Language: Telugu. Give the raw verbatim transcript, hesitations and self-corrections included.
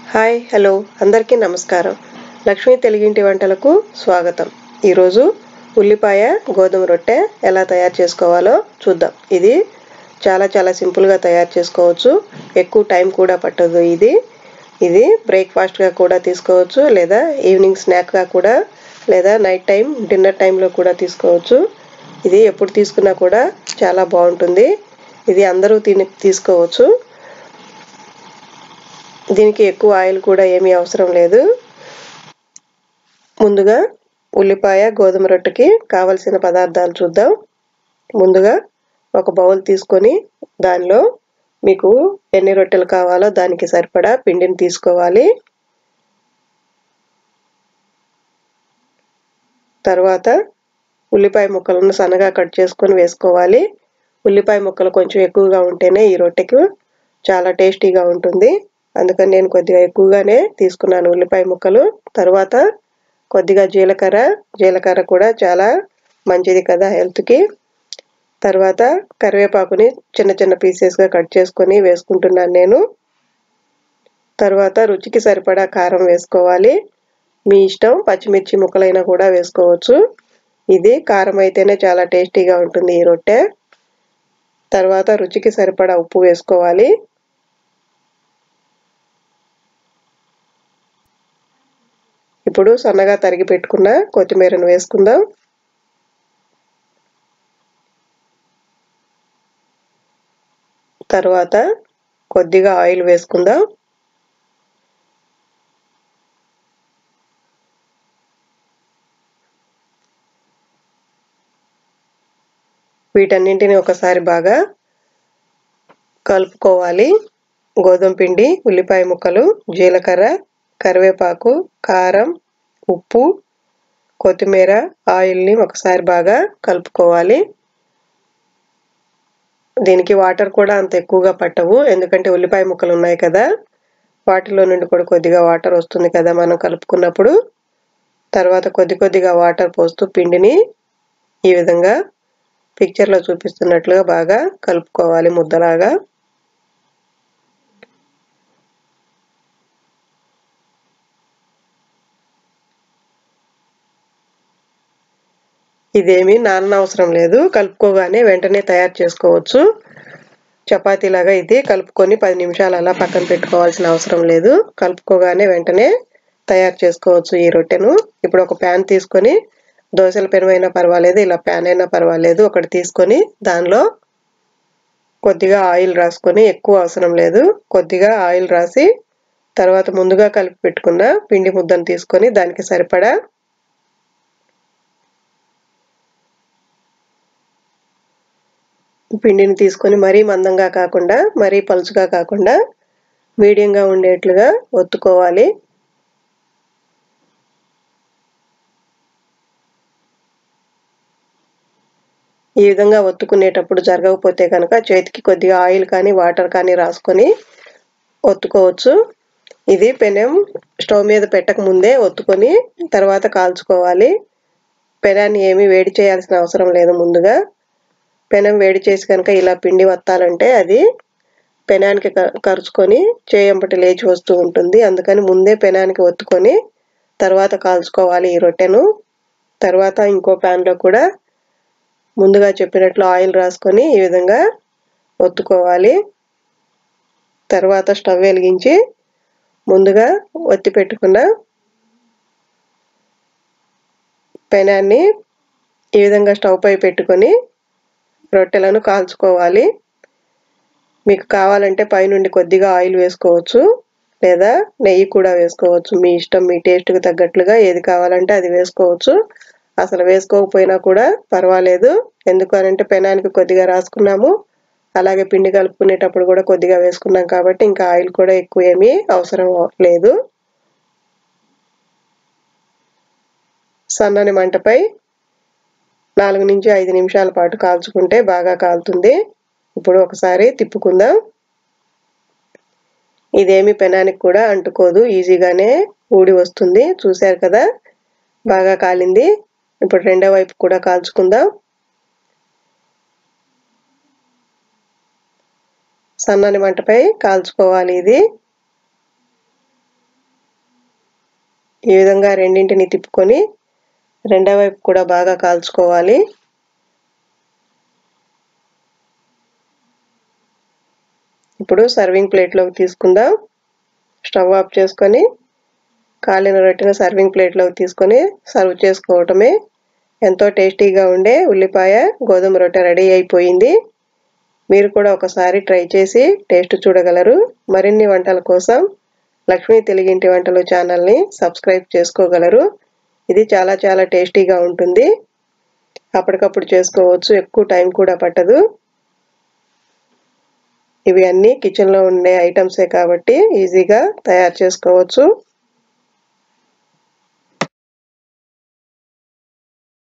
హాయ్ హలో అందరికీ నమస్కారం. లక్ష్మీ తెలుగింటి వంటలకు స్వాగతం. ఈరోజు ఉల్లిపాయ గోధుమ రొట్టె ఎలా తయారు చేసుకోవాలో చూద్దాం. ఇది చాలా చాలా సింపుల్గా తయారు చేసుకోవచ్చు. ఎక్కువ టైం కూడా పట్టదు. ఇది ఇది బ్రేక్ఫాస్ట్గా కూడా తీసుకోవచ్చు, లేదా ఈవినింగ్ స్నాక్గా కూడా, లేదా నైట్ టైం డిన్నర్ టైంలో కూడా తీసుకోవచ్చు. ఇది ఎప్పుడు తీసుకున్నా కూడా చాలా బాగుంటుంది. ఇది అందరూ తిని తీసుకోవచ్చు. దీనికి ఎక్కువ ఆయిల్ కూడా ఏమీ అవసరం లేదు. ముందుగా ఉల్లిపాయ గోధుమ రొట్టెకి కావలసిన పదార్థాలు చూద్దాం. ముందుగా ఒక బౌల్ తీసుకొని దానిలో మీకు ఎన్ని రొట్టెలు కావాలో దానికి సరిపడా పిండిని తీసుకోవాలి. తర్వాత ఉల్లిపాయ ముక్కలను సన్నగా కట్ చేసుకొని వేసుకోవాలి. ఉల్లిపాయ ముక్కలు కొంచెం ఎక్కువగా ఉంటేనే ఈ రొట్టెకి చాలా టేస్టీగా ఉంటుంది. అందుకని నేను కొద్దిగా ఎక్కువగానే తీసుకున్నాను ఉల్లిపాయ ముక్కలు. తర్వాత కొద్దిగా జీలకర్ర జీలకర్ర కూడా చాలా మంచిది కదా హెల్త్కి. తర్వాత కరివేపాకుని చిన్న చిన్న పీసెస్గా కట్ చేసుకొని వేసుకుంటున్నాను నేను. తర్వాత రుచికి సరిపడా కారం వేసుకోవాలి. మీ ఇష్టం, పచ్చిమిర్చి ముక్కలైనా కూడా వేసుకోవచ్చు. ఇది కారం అయితేనే చాలా టేస్టీగా ఉంటుంది ఈ రొట్టె. తర్వాత రుచికి సరిపడా ఉప్పు వేసుకోవాలి. ఇప్పుడు సన్నగా తరిగి పెట్టుకున్న కొత్తిమీరను వేసుకుందాం. తర్వాత కొద్దిగా ఆయిల్ వేసుకుందాం. వీటన్నింటిని ఒకసారి బాగా కలుపుకోవాలి. గోధుమ పిండి, ఉల్లిపాయ ముక్కలు, జీలకర్ర, కరివేపాకు, కారం, ఉప్పు, కొత్తిమీర, ఆయిల్ని ఒకసారి బాగా కలుపుకోవాలి. దీనికి వాటర్ కూడా అంత ఎక్కువగా పట్టవు, ఎందుకంటే ఉల్లిపాయ ముక్కలు ఉన్నాయి కదా, వాటిలో నుండి కూడా కొద్దిగా వాటర్ వస్తుంది కదా మనం కలుపుకున్నప్పుడు. తర్వాత కొద్ది కొద్దిగా వాటర్ పోస్తూ పిండిని ఈ విధంగా పిక్చర్లో చూపిస్తున్నట్లుగా బాగా కలుపుకోవాలి ముద్దలాగా. ఇదేమీ నాననవసరం లేదు, కలుపుకోగానే వెంటనే తయారు చేసుకోవచ్చు. చపాతీలాగా ఇది కలుపుకొని పది నిమిషాలు అలా పక్కన పెట్టుకోవాల్సిన అవసరం లేదు. కలుపుకోగానే వెంటనే తయారు చేసుకోవచ్చు ఈ రొట్టెను. ఇప్పుడు ఒక ప్యాన్ తీసుకొని, దోశల పెనం అయినా పర్వాలేదు, ఇలా ప్యాన్ అయినా పర్వాలేదు, ఒకటి తీసుకొని దానిలో కొద్దిగా ఆయిల్ రాసుకొని, ఎక్కువ అవసరం లేదు, కొద్దిగా ఆయిల్ రాసి, తర్వాత ముందుగా కలిపి పెట్టుకున్న పిండి ముద్దను తీసుకొని దానికి సరిపడా పిండిని తీసుకొని మరీ మందంగా కాకుండా మరీ పలుచగా కాకుండా మీడియంగా ఉండేట్లుగా ఒత్తుకోవాలి. ఈ విధంగా ఒత్తుకునేటప్పుడు జరగకపోతే కనుక చేతికి కొద్దిగా ఆయిల్ కానీ వాటర్ కానీ రాసుకొని ఒత్తుకోవచ్చు. ఇది పెనం స్టవ్ మీద పెట్టక ముందే ఒత్తుకొని తర్వాత కాల్చుకోవాలి. పెనాన్ని ఏమీ వేడి చేయాల్సిన అవసరం లేదు. ముందుగా పెనం వేడి చేసి కనుక ఇలా పిండి వత్తాలంటే అది పెనానికి కరుచుకొని చేయంబటి లేచి వస్తూ ఉంటుంది. అందుకని ముందే పెనానికి ఒత్తుకొని తర్వాత కాల్చుకోవాలి ఈ రొట్టెను. తర్వాత ఇంకో ప్యాన్లో కూడా ముందుగా చెప్పినట్లు ఆయిల్ రాసుకొని ఈ విధంగా ఒత్తుకోవాలి. తర్వాత స్టవ్ వెలిగించి ముందుగా ఒత్తి పెట్టుకున్న పెనాన్ని ఈ విధంగా స్టవ్ పై పెట్టుకొని రొట్టెలను కాల్చుకోవాలి. మీకు కావాలంటే పైనుండి కొద్దిగా ఆయిల్ వేసుకోవచ్చు, లేదా నెయ్యి కూడా వేసుకోవచ్చు. మీ ఇష్టం, మీ టేస్ట్కి తగ్గట్లుగా ఏది కావాలంటే అది వేసుకోవచ్చు. అసలు వేసుకోకపోయినా కూడా పర్వాలేదు, ఎందుకనంటే పెనానికి కొద్దిగా రాసుకున్నాము, అలాగే పిండి కలుపుకునేటప్పుడు కూడా కొద్దిగా వేసుకున్నాం కాబట్టి ఇంకా ఆయిల్ కూడా ఎక్కువ ఏమీ అవసరం లేదు. సన్నని మంటపై నాలుగు నుంచి ఐదు నిమిషాల పాటు కాల్చుకుంటే బాగా కాలుతుంది. ఇప్పుడు ఒకసారి తిప్పుకుందాం. ఇదేమి పెనానికి కూడా అంటుకోదు, ఈజీగానే ఊడి వస్తుంది. చూశారు కదా, బాగా కాలింది. ఇప్పుడు రెండో వైపు కూడా కాల్చుకుందాం. సన్నని మంటపై కాల్చుకోవాలి ఇది. ఈ విధంగా రెండింటిని తిప్పుకొని రెండో వైపు కూడా బాగా కాల్చుకోవాలి. ఇప్పుడు సర్వింగ్ ప్లేట్లోకి తీసుకుందాం. స్టవ్ ఆఫ్ చేసుకొని కాలిన రొట్టెను సర్వింగ్ ప్లేట్లోకి తీసుకొని సర్వ్ చేసుకోవటమే. ఎంతో టేస్టీగా ఉండే ఉల్లిపాయ గోధుమ రొట్టె రెడీ అయిపోయింది. మీరు కూడా ఒకసారి ట్రై చేసి టేస్ట్ చూడగలరు. మరిన్ని వంటల కోసం లక్ష్మీ తెలుగింటి వంటలు ఛానల్ని సబ్స్క్రైబ్ చేసుకోగలరు. ఇది చాలా చాలా టేస్టీగా ఉంటుంది. అప్పటికప్పుడు చేసుకోవచ్చు, ఎక్కువ టైం కూడా పట్టదు. ఇవి అన్నీ కిచెన్లో ఉండే ఐటమ్సే కాబట్టి ఈజీగా తయారు చేసుకోవచ్చు.